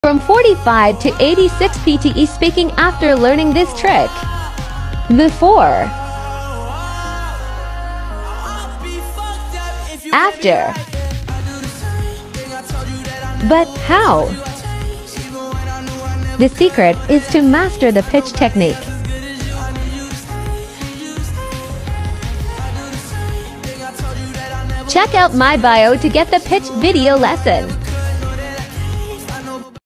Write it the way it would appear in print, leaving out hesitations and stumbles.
from 45 to 86 PTE speaking after learning this trick. Before. After. But how? The secret is to master the pitch technique. Check out my bio to get the pitch video lesson.